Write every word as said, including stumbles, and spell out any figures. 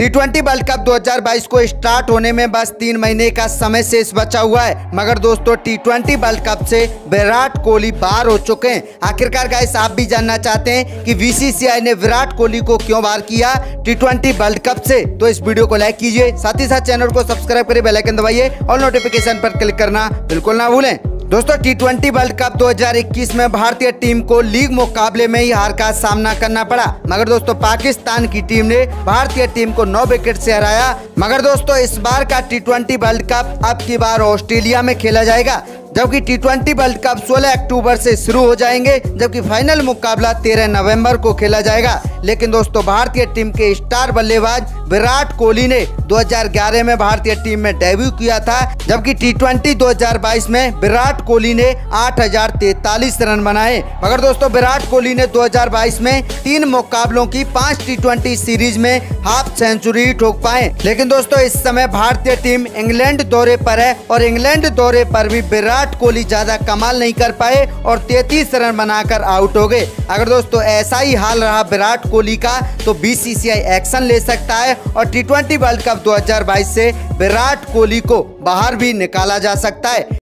T twenty world cup दो हज़ार बाईस को स्टार्ट होने में बस तीन महीने का समय शेष बचा हुआ है, मगर दोस्तों टी ट्वेंटी वर्ल्ड कप से विराट कोहली बाहर हो चुके हैं। आखिरकार गाइस, आप भी जानना चाहते हैं कि बी सी सी आई ने विराट कोहली को क्यों बाहर किया टी ट्वेंटी वर्ल्ड कप से, तो इस वीडियो को लाइक कीजिए, साथ ही साथ चैनल को सब्सक्राइब करिए, बेल आइकन दबाइए और नोटिफिकेशन पर क्लिक करना बिल्कुल ना भूलें। दोस्तों, टी ट्वेंटी वर्ल्ड कप दो हज़ार इक्कीस में भारतीय टीम को लीग मुकाबले में ही हार का सामना करना पड़ा, मगर दोस्तों पाकिस्तान की टीम ने भारतीय टीम को नौ विकेट से हराया। मगर दोस्तों, इस बार का टी ट्वेंटी वर्ल्ड कप अब की बार ऑस्ट्रेलिया में खेला जाएगा, जबकि टी ट्वेंटी वर्ल्ड कप सोलह अक्टूबर से शुरू हो जाएंगे, जबकि फाइनल मुकाबला तेरह नवंबर को खेला जाएगा। लेकिन दोस्तों, भारतीय टीम के स्टार बल्लेबाज विराट कोहली ने दो हज़ार ग्यारह में भारतीय टीम में डेब्यू किया था, जबकि टी ट्वेंटी दो हज़ार बाईस में विराट कोहली ने आठ हजार तैतालीस रन बनाए। मगर दोस्तों, विराट कोहली ने दो हज़ार बाईस में तीन मुकाबलों की पांच टी ट्वेंटी सीरीज में हाफ सेंचुरी ठोक पाए। लेकिन दोस्तों, इस समय भारतीय टीम इंग्लैंड दौरे पर है और इंग्लैंड दौरे पर भी विराट कोहली ज्यादा कमाल नहीं कर पाए और तैंतीस रन बनाकर आउट हो गए। अगर दोस्तों ऐसा ही हाल रहा विराट कोहली का, तो बी सी सी आई एक्शन ले सकता है और टी ट्वेंटी वर्ल्ड कप दो हज़ार बाईस से विराट कोहली को बाहर भी निकाला जा सकता है।